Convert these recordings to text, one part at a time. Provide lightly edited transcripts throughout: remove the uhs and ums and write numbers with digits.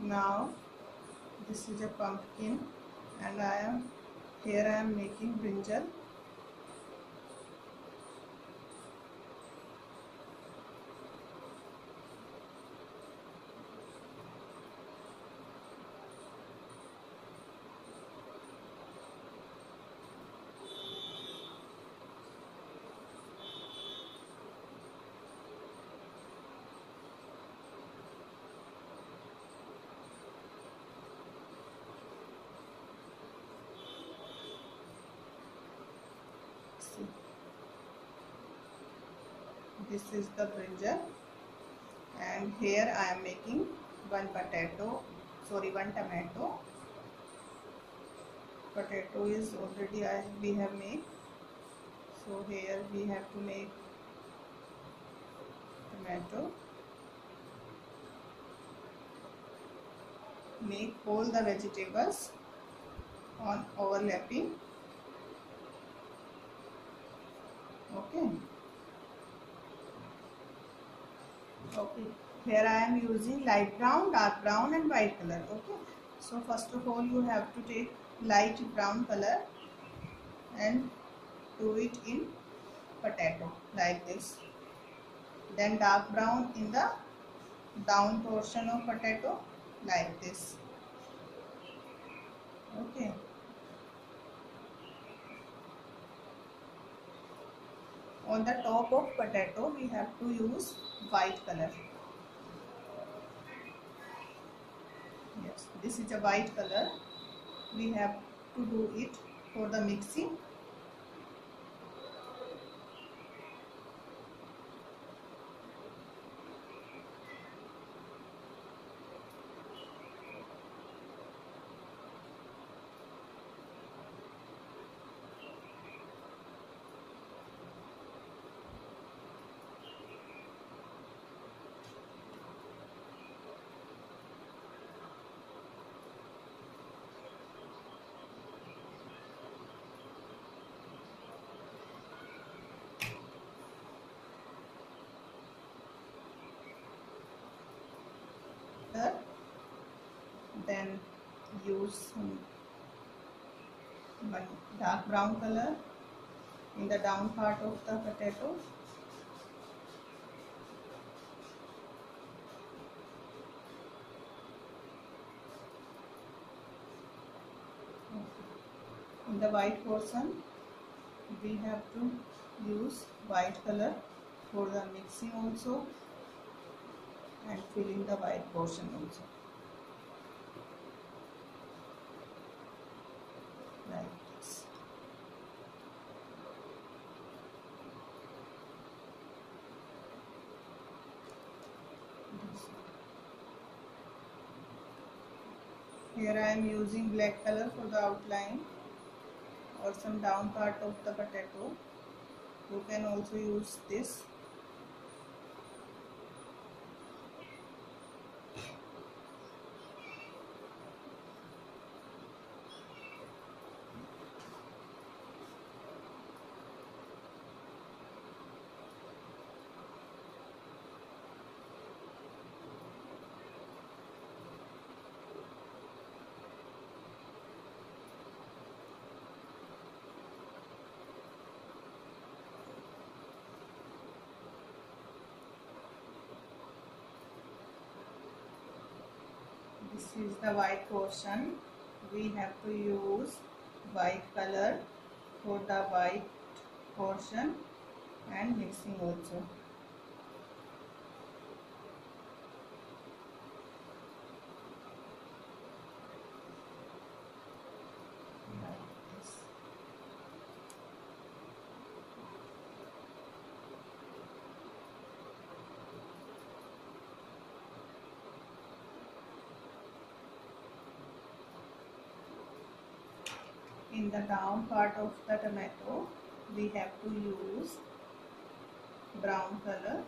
Now this is a pumpkin, and I am making brinjal. See, this is the brinjal, and here I am making one tomato. Potato is already we have made, so here we have to make tomato. Make all the vegetables on overlapping. Okay. Here I am using light brown, dark brown and white color. Okay. So first of all you have to take light brown color and do it in potato like this. Then dark brown in the down portion of potato like this. Okay. On the top of potato we have to use white color. Yes, this is a white color. We have to do it for the mixing. Then use one dark brown color in the down part of the potato. In the white portion we have to use white color for the mixing also and filling the white portion also. Like this. Here I am using black color for the outline or some down part of the potato. You can also use this. This is the white portion. We have to use white color for the white portion and mixing also. Like this. In the down part of the tomato we have to use brown color.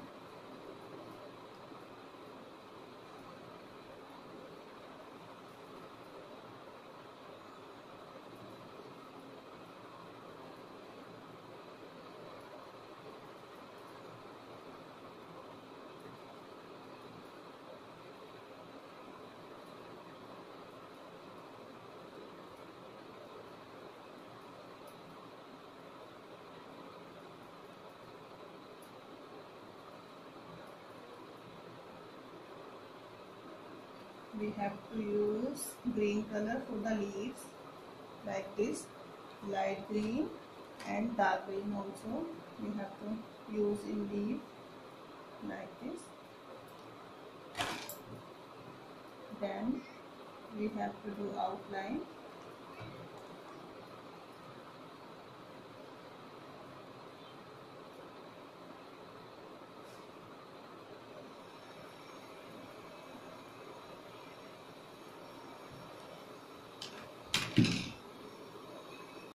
we have to use green color for the leaves, like this, light green and dark green also we have to use in leaf, like this. Then we have to do outline.